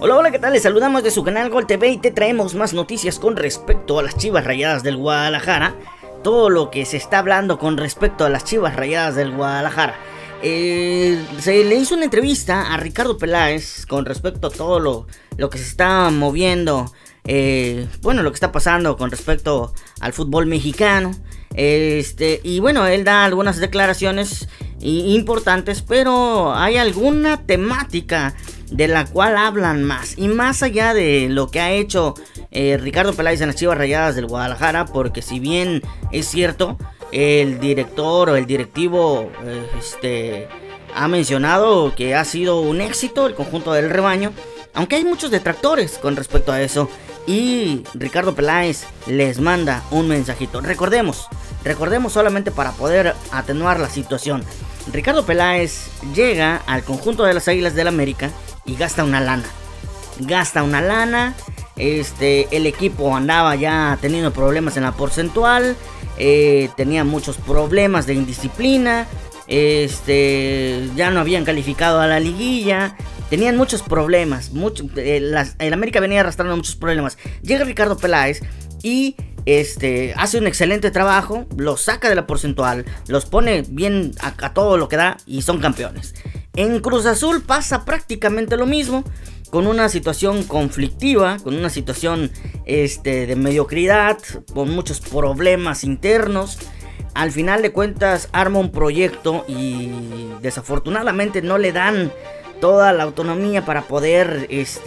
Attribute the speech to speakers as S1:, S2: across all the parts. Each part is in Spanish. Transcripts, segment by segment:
S1: Hola, hola, ¿qué tal? Les saludamos de su canal Gol TV y te traemos más noticias con respecto a las Chivas Rayadas del Guadalajara. Todo lo que se está hablando con respecto a las Chivas Rayadas del Guadalajara. Se le hizo una entrevista a Ricardo Peláez con respecto a todo lo que se está moviendo, bueno, lo que está pasando con respecto al fútbol mexicano. Y bueno, él da algunas declaraciones importantes, pero hay alguna temática de la cual hablan más, y más allá de lo que ha hecho Ricardo Peláez en las Chivas Rayadas del Guadalajara, porque si bien es cierto, el director o el directivo ha mencionado que ha sido un éxito el conjunto del rebaño, aunque hay muchos detractores con respecto a eso, y Ricardo Peláez les manda un mensajito. Recordemos solamente para poder atenuar la situación. Ricardo Peláez llega al conjunto de las Águilas del América y gasta una lana. El equipo andaba ya teniendo problemas en la porcentual, tenía muchos problemas de indisciplina, ya no habían calificado a la liguilla, tenían muchos problemas, el América venía arrastrando muchos problemas. Llega Ricardo Peláez y hace un excelente trabajo, los saca de la porcentual, los pone bien a todo lo que da y son campeones. En Cruz Azul pasa prácticamente lo mismo, con una situación conflictiva, con una situación de mediocridad, con muchos problemas internos. Al final de cuentas arma un proyecto y desafortunadamente no le dan toda la autonomía para poder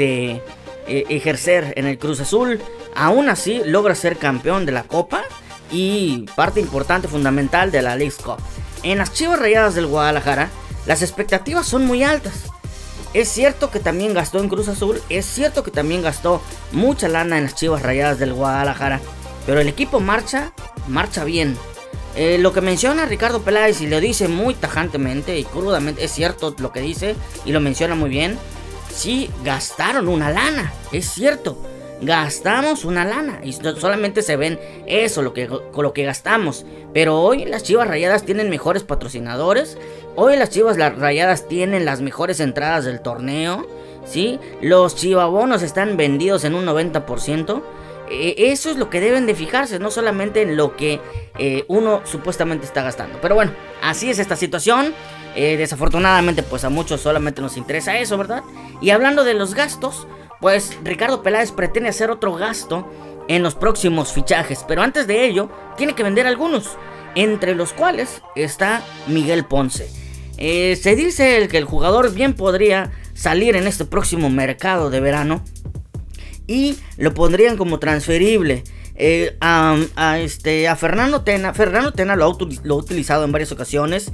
S1: ejercer en el Cruz Azul. Aún así logra ser campeón de la Copa y parte importante, fundamental de la Leagues Cup. En las Chivas Rayadas del Guadalajara las expectativas son muy altas. Es cierto que también gastó en Cruz Azul, es cierto que también gastó mucha lana en las Chivas Rayadas del Guadalajara, pero el equipo marcha bien. Lo que menciona Ricardo Peláez, y lo dice muy tajantemente y crudamente, es cierto lo que dice y lo menciona muy bien. Sí, gastaron una lana, es cierto, gastamos una lana y solamente se ven eso, con lo que gastamos. Pero hoy las Chivas Rayadas tienen mejores patrocinadores, hoy las Chivas Rayadas tienen las mejores entradas del torneo, ¿sí? Los chivabonos están vendidos en un 90%. Eso es lo que deben de fijarse, no solamente en lo que uno supuestamente está gastando. Pero bueno, así es esta situación. Desafortunadamente pues a muchos solamente nos interesa eso, ¿verdad? Y hablando de los gastos, pues Ricardo Peláez pretende hacer otro gasto en los próximos fichajes, pero antes de ello tiene que vender algunos, entre los cuales está Miguel Ponce. Se dice que el jugador bien podría salir en este próximo mercado de verano y lo pondrían como transferible. A Fernando Tena lo ha utilizado en varias ocasiones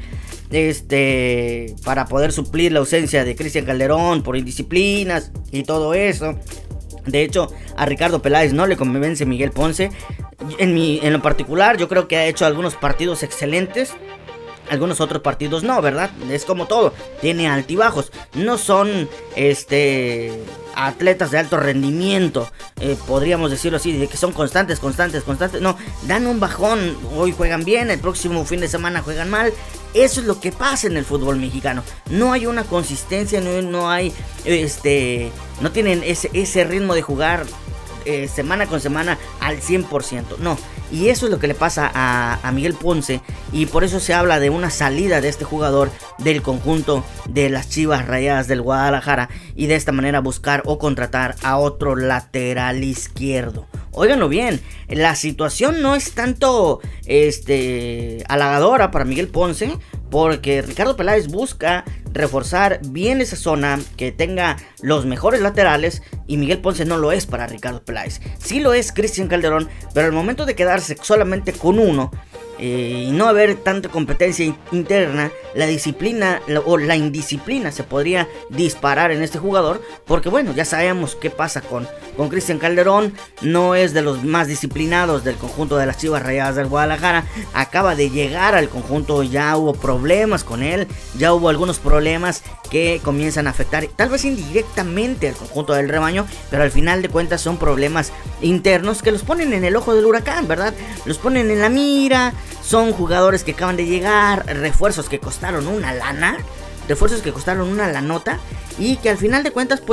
S1: para poder suplir la ausencia de Cristian Calderón por indisciplinas y todo eso. De hecho, a Ricardo Peláez no le convence Miguel Ponce. En lo particular, yo creo que ha hecho algunos partidos excelentes, algunos otros partidos no, ¿verdad? Es como todo, tiene altibajos. No son atletas de alto rendimiento, podríamos decirlo así, de que son constantes. No, dan un bajón, hoy juegan bien, el próximo fin de semana juegan mal. Eso es lo que pasa en el fútbol mexicano. No hay una consistencia, no hay, no tienen ese ritmo de jugar semana con semana al 100%, no. Y eso es lo que le pasa a Miguel Ponce, y por eso se habla de una salida de este jugador del conjunto de las Chivas Rayadas del Guadalajara, y de esta manera buscar o contratar a otro lateral izquierdo. Óiganlo bien, la situación no es tanto halagadora para Miguel Ponce, porque Ricardo Peláez busca reforzar bien esa zona, que tenga los mejores laterales, y Miguel Ponce no lo es para Ricardo Peláez. Sí lo es Cristian Calderón, pero al momento de quedarse solamente con uno y no haber tanta competencia interna, la disciplina o la indisciplina se podría disparar en este jugador, porque bueno, ya sabemos qué pasa con Cristian Calderón. No es de los más disciplinados del conjunto de las Chivas Rayadas del Guadalajara, acaba de llegar al conjunto, ya hubo problemas con él, ya hubo algunos problemas que comienzan a afectar tal vez indirectamente al conjunto del rebaño, pero al final de cuentas son problemas internos que los ponen en el ojo del huracán, ¿verdad? Los ponen en la mira. Son jugadores que acaban de llegar, refuerzos que costaron una lana, refuerzos que costaron una lanota, y que al final de cuentas pues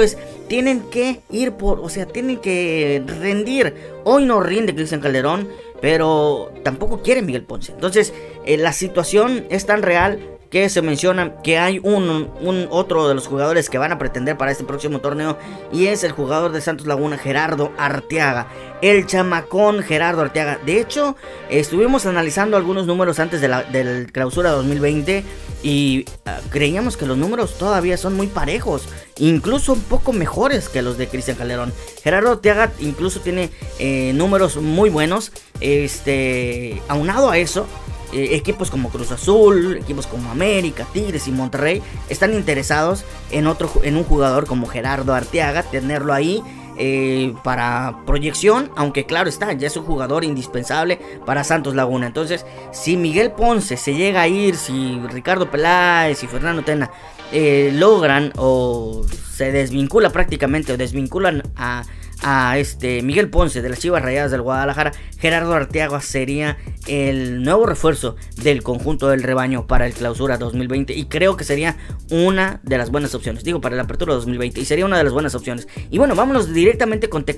S1: tienen que ir por, o sea, tienen que rendir. Hoy no rinde Cristian Calderón, pero tampoco quiere Miguel Ponce. Entonces, la situación es tan real que se menciona que hay un otro de los jugadores que van a pretender para este próximo torneo, y es el jugador de Santos Laguna, Gerardo Arteaga, el chamacón Gerardo Arteaga. De hecho, estuvimos analizando algunos números antes del clausura 2020 y creíamos que los números todavía son muy parejos, incluso un poco mejores que los de Cristian Calderón. Gerardo Arteaga incluso tiene números muy buenos. Aunado a eso, equipos como Cruz Azul, equipos como América, Tigres y Monterrey están interesados en un jugador como Gerardo Arteaga, tenerlo ahí para proyección, aunque claro está, ya es un jugador indispensable para Santos Laguna. Entonces, si Miguel Ponce se llega a ir, si Ricardo Peláez y Fernando Tena logran o se desvincula prácticamente o desvinculan a Miguel Ponce de las Chivas Rayadas del Guadalajara, Gerardo Arteaga sería el nuevo refuerzo del conjunto del rebaño para el clausura 2020, y creo que sería una de las buenas opciones, digo, para la apertura 2020, y sería una de las buenas opciones. Y bueno, vámonos directamente con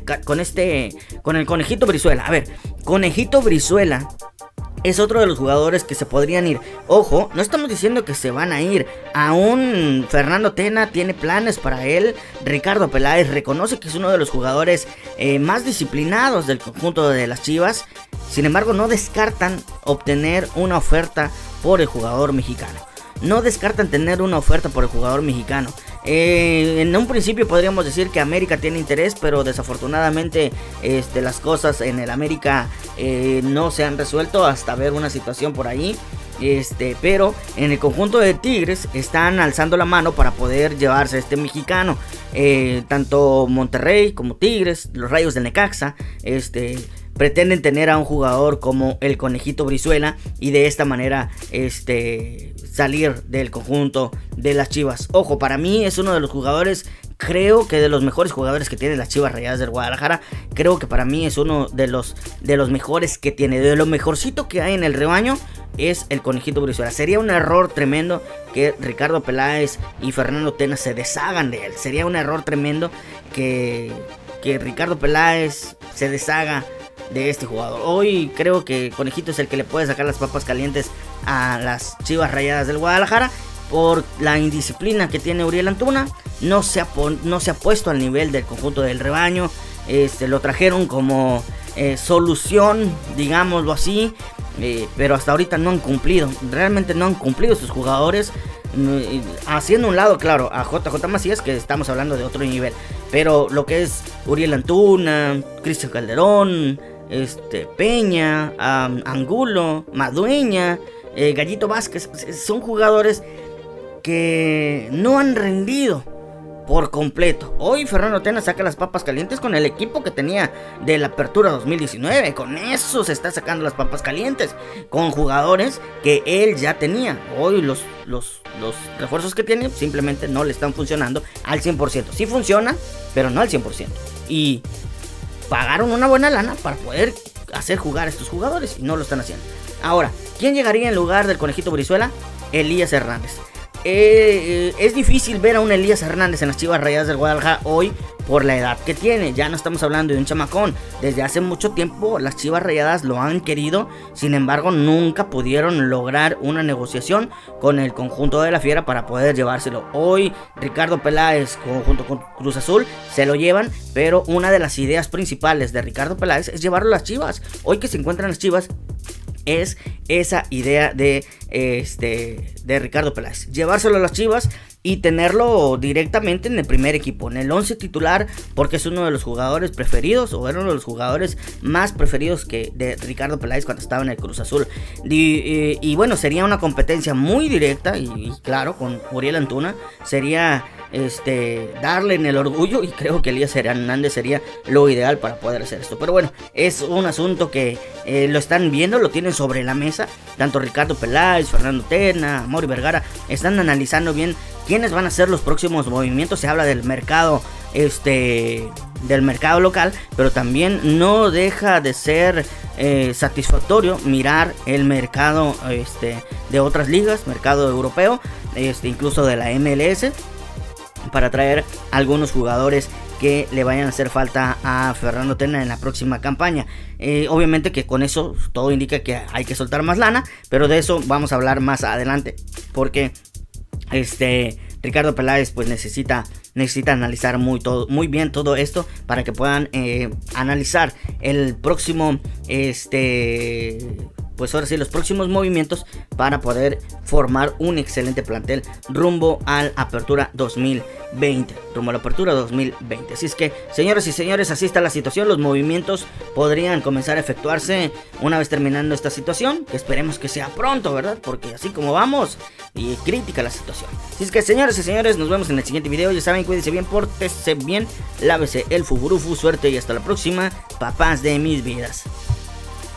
S1: el Conejito Brizuela. A ver, Conejito Brizuela es otro de los jugadores que se podrían ir. Ojo, no estamos diciendo que se van a ir. Aún Fernando Tena tiene planes para él. Ricardo Peláez reconoce que es uno de los jugadores más disciplinados del conjunto de las Chivas. Sin embargo, no descartan obtener una oferta por el jugador mexicano. No descartan tener una oferta por el jugador mexicano. En un principio podríamos decir que América tiene interés, pero desafortunadamente las cosas en el América no se han resuelto hasta ver una situación por ahí. Pero en el conjunto de Tigres están alzando la mano para poder llevarse a este mexicano. Tanto Monterrey como Tigres, los Rayos del Necaxa, pretenden tener a un jugador como el Conejito Brizuela y de esta manera salir del conjunto de las Chivas. Ojo, para mí es uno de los jugadores, creo que de los mejores jugadores que tiene las Chivas Rayadas del Guadalajara. Creo que para mí es uno de los mejores que tiene, de lo mejorcito que hay en el rebaño, es el Conejito Brizuela. Sería un error tremendo que Ricardo Peláez y Fernando Tena se deshagan de él. Sería un error tremendo que Ricardo Peláez se deshaga de este jugador. Hoy creo que Conejito es el que le puede sacar las papas calientes a las Chivas Rayadas del Guadalajara por la indisciplina que tiene Uriel Antuna. No se ha puesto al nivel del conjunto del rebaño. Lo trajeron como solución, digámoslo así, pero hasta ahorita no han cumplido. Realmente no han cumplido sus jugadores. Haciendo un lado, claro, a JJ Macías, que estamos hablando de otro nivel, pero lo que es Uriel Antuna, Cristian Calderón, Peña, Angulo, Madueña, Gallito Vázquez, son jugadores que no han rendido por completo. Hoy Fernando Tena saca las papas calientes con el equipo que tenía de la apertura 2019. Con eso se está sacando las papas calientes, con jugadores que él ya tenía. Hoy los refuerzos que tiene simplemente no le están funcionando al 100%. Sí funciona, pero no al 100%. Y pagaron una buena lana para poder hacer jugar a estos jugadores y no lo están haciendo. Ahora, ¿quién llegaría en lugar del Conejito Brizuela? Elías Hernández. Es difícil ver a un Elías Hernández en las Chivas Rayadas del Guadalajara hoy por la edad que tiene. Ya no estamos hablando de un chamacón. Desde hace mucho tiempo las Chivas Rayadas lo han querido. Sin embargo, nunca pudieron lograr una negociación con el conjunto de la Fiera para poder llevárselo. Hoy Ricardo Peláez junto con Cruz Azul se lo llevan, pero una de las ideas principales de Ricardo Peláez es llevarlo a las Chivas. Hoy que se encuentran las Chivas, es esa idea de Ricardo Peláez, llevárselo a las Chivas y tenerlo directamente en el primer equipo, en el 11 titular, porque es uno de los jugadores preferidos, o era uno de los jugadores más preferidos de Ricardo Peláez cuando estaba en el Cruz Azul. Y bueno, sería una competencia muy directa y claro, con Uriel Antuna sería darle en el orgullo, y creo que Elías Hernández sería lo ideal para poder hacer esto. Pero bueno, es un asunto que lo están viendo, lo tienen sobre la mesa. Tanto Ricardo Peláez, Fernando Tena, Mauri Vergara están analizando bien quiénes van a ser los próximos movimientos. Se habla del mercado local, pero también no deja de ser satisfactorio mirar el mercado de otras ligas, mercado europeo, incluso de la MLS. para traer algunos jugadores que le vayan a hacer falta a Fernando Tena en la próxima campaña. Obviamente que con eso todo indica que hay que soltar más lana, pero de eso vamos a hablar más adelante, porque Ricardo Peláez pues necesita analizar muy bien todo esto para que puedan analizar el próximo pues ahora sí, los próximos movimientos para poder formar un excelente plantel rumbo a la apertura 2020. Así es que, señores y señores, así está la situación. Los movimientos podrían comenzar a efectuarse una vez terminando esta situación, que esperemos que sea pronto, ¿verdad? Porque así como vamos, y crítica la situación. Así es que, señores y señores, nos vemos en el siguiente video. Ya saben, cuídense bien, pórtense bien, lávese el fuburufu, suerte y hasta la próxima, papás de mis vidas.